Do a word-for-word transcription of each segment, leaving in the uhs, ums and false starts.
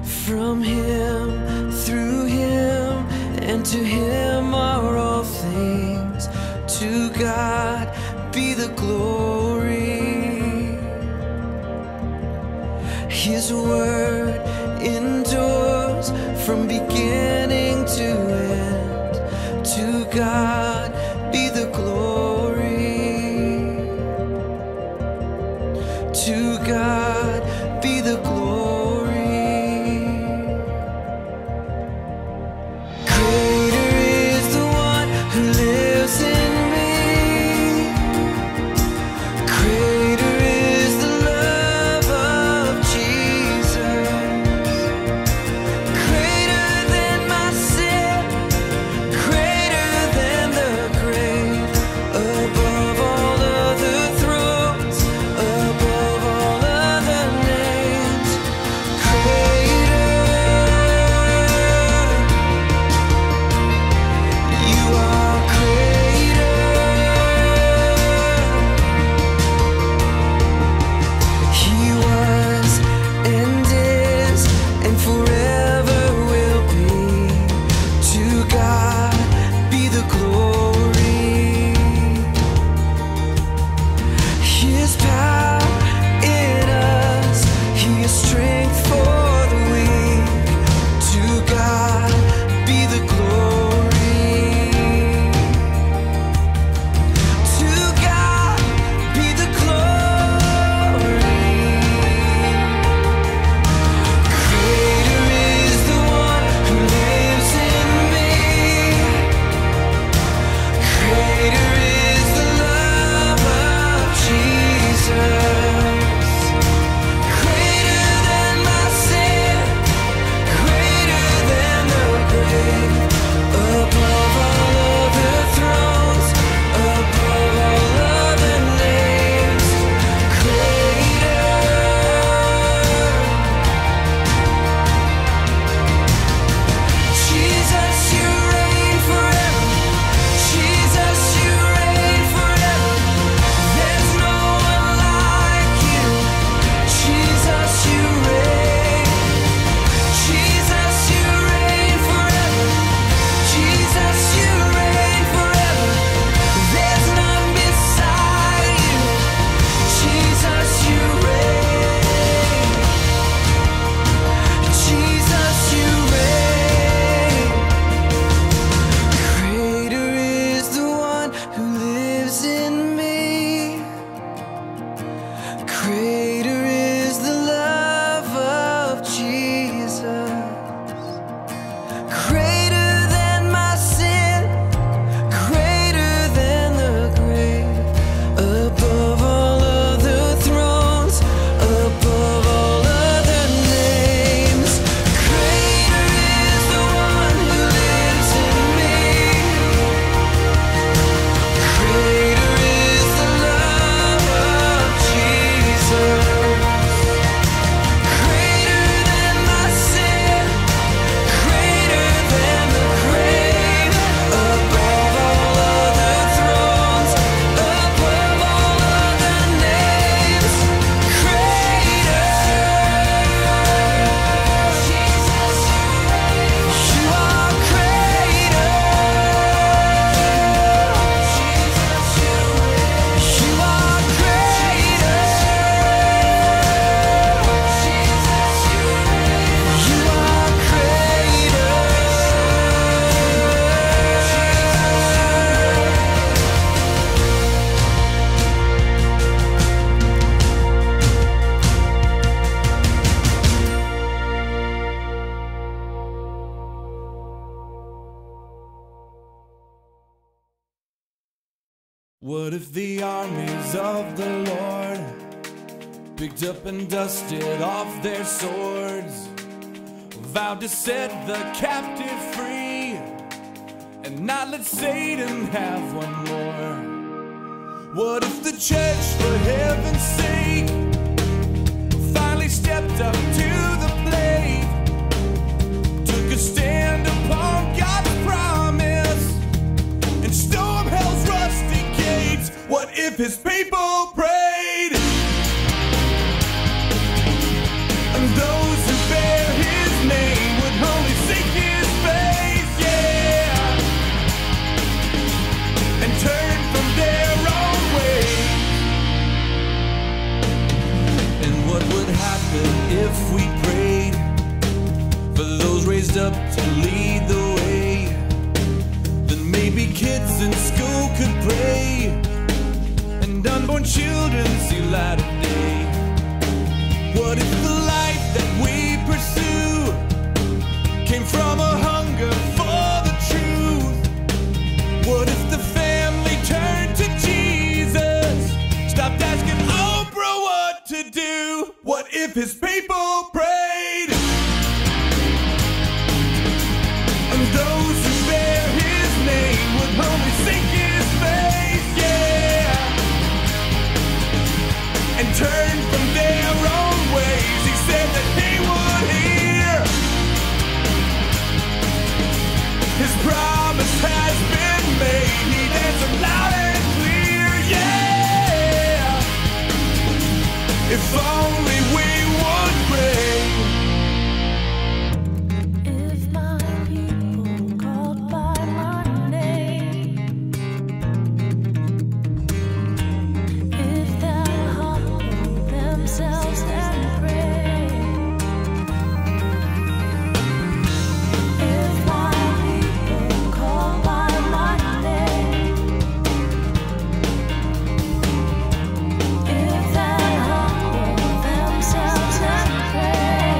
From him, through him, and to him are all things. To God be the glory. His word endures from beginning to end. To God be the glory. To God be the glory. What if the armies of the Lord picked up and dusted off their swords, vowed to set the captive free and not let Satan have one more? What if the church, for heaven's sake, finally stepped up to the plate, took a stand upon God's promise and stormed hell's rusty gates? What if his people prayed, and those who bear his lead the way, then maybe kids in school could pray, and unborn children see light of day. What if the life that we pursue came from a hunger for the truth? What if the family turned to Jesus, stopped asking Oprah what to do? What if his people prayed, and those who bear his name would only seek his face, yeah, and turn from their own ways? He said that he would hear. His promise has been made. He answered loud and clear, yeah. If only we would pray. If my people called by my name, if they'll humble themselves and pray, if my people called by my name, if they'll humble themselves and pray.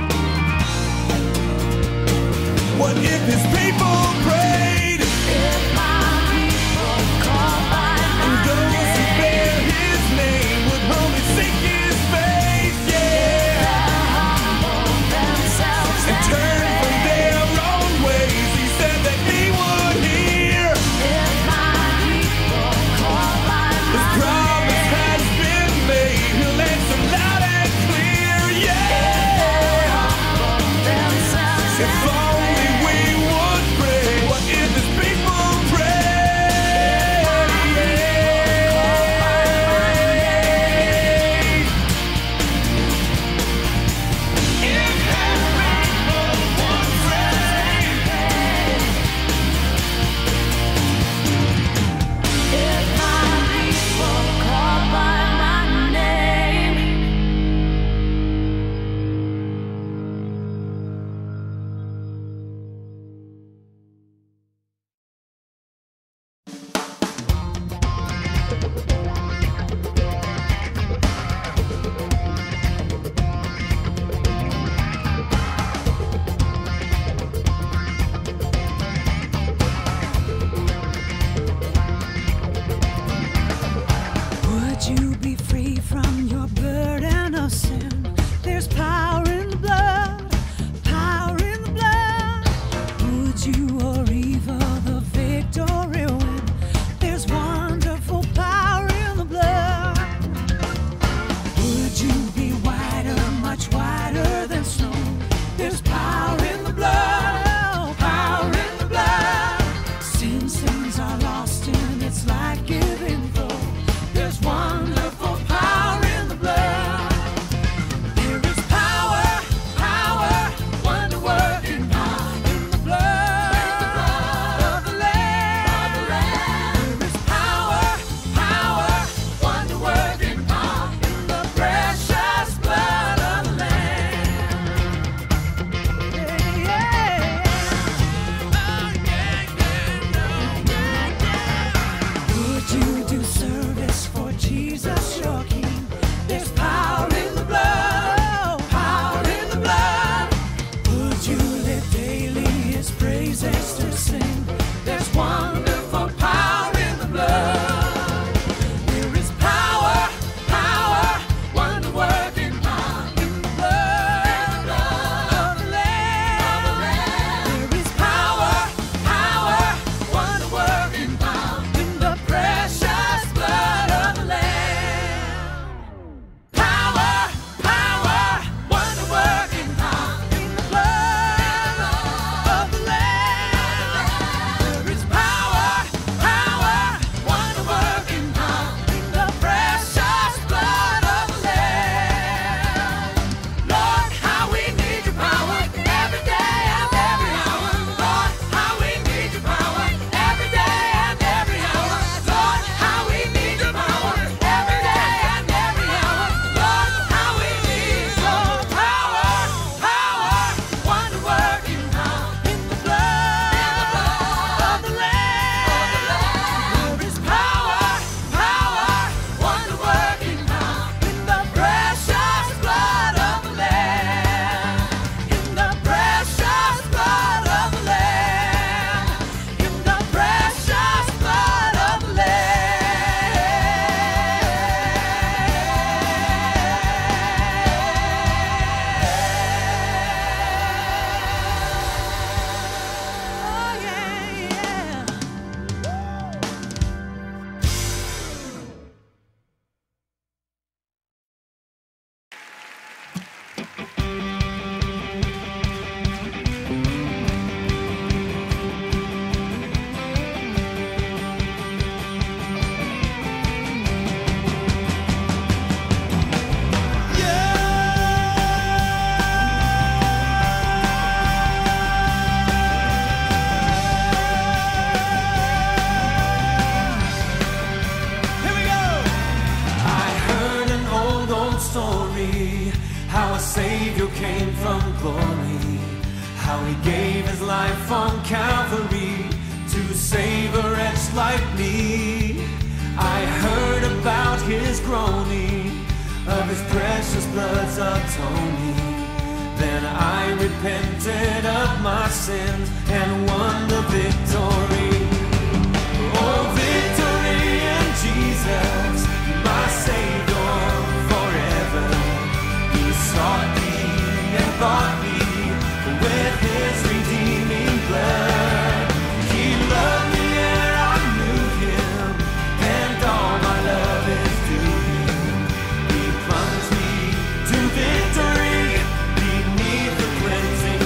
What if his people prayed, If my people call by and my those who name, bear his name would only seek his face, yeah, humble themselves and turn from their own ways? He said that he would hear. If my people call by His my promise has been made. He'll answer loud and clear, yeah. themselves If only we would Savior came from glory, how he gave his life on Calvary to save a wretch like me. I heard about his groaning, of his precious blood's atoning. Then I repented of my sins and won the victory. Oh, victory in Jesus, my Savior forever. He sought me and bought me with his redeeming blood. He loved me and I knew him, and all my love is to him. He plunged me to victory beneath the cleansing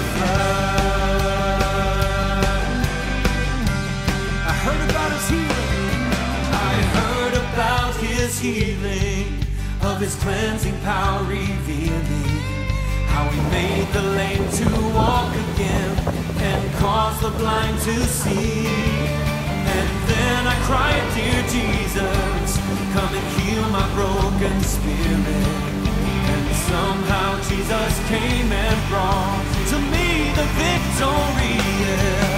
flood. I heard about his healing. I heard about his healing, of his cleansing power revealing, how he made the lame to walk again and caused the blind to see. And then I cried, dear Jesus, come and heal my broken spirit. And somehow Jesus came and brought to me the victory. Yeah.